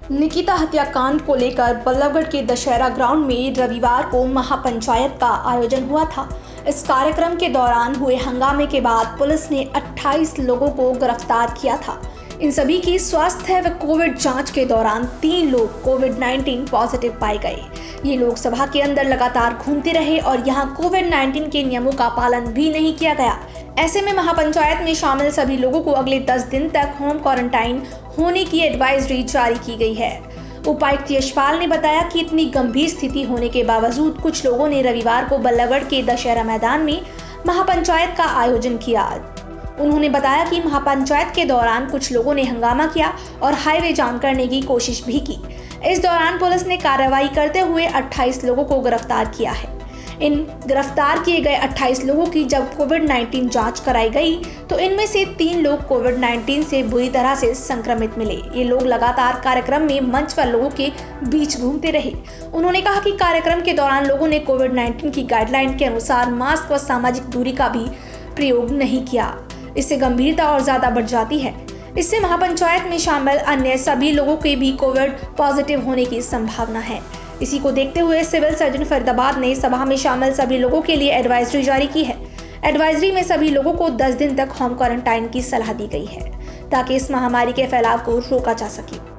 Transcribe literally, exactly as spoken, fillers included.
निकिता हत्याकांड को लेकर बल्लभगढ़ के दशहरा ग्राउंड में रविवार को महापंचायत का आयोजन हुआ था। इस कार्यक्रम के दौरान हुए हंगामे के बाद पुलिस ने अट्ठाईस लोगों को गिरफ्तार किया था। इन सभी की स्वास्थ्य व कोविड जांच के दौरान तीन लोग कोविड उन्नीस पॉजिटिव पाए गए। ये लोग सभा के अंदर लगातार घूमते रहे और यहाँ कोविड उन्नीस के नियमों का पालन भी नहीं किया गया। ऐसे में महापंचायत में शामिल सभी लोगों को अगले दस दिन तक होम क्वारंटाइन होने की एडवाइजरी जारी की गई है। उपायुक्त यशपाल ने बताया कि इतनी गंभीर स्थिति होने के बावजूद कुछ लोगों ने रविवार को बल्लभगढ़ के दशहरा मैदान में महापंचायत का आयोजन किया। उन्होंने बताया कि महापंचायत के दौरान कुछ लोगों ने हंगामा किया और हाईवे जाम करने की कोशिश भी की। इस दौरान पुलिस ने कार्रवाई करते हुए अट्ठाईस लोगों को गिरफ्तार किया है। इन गिरफ्तार किए गए अट्ठाईस लोगों की जब कोविड उन्नीस जांच कराई गई तो इनमें से तीन लोग कोविड उन्नीस से बुरी तरह से संक्रमित मिले। ये लोग लगातार कार्यक्रम में मंच पर लोगों के बीच घूमते रहे। उन्होंने कहा कि कार्यक्रम के दौरान लोगों ने कोविड उन्नीस की गाइडलाइन के अनुसार मास्क व सामाजिक दूरी का भी प्रयोग नहीं किया। इससे गंभीरता और ज्यादा बढ़ जाती है। इससे महापंचायत में शामिल अन्य सभी लोगों के भी कोविड पॉजिटिव होने की संभावना है। इसी को देखते हुए सिविल सर्जन फरीदाबाद ने सभा में शामिल सभी लोगों के लिए एडवाइजरी जारी की है। एडवाइजरी में सभी लोगों को दस दिन तक होम क्वारंटाइन की सलाह दी गई है ताकि इस महामारी के फैलाव को रोका जा सके।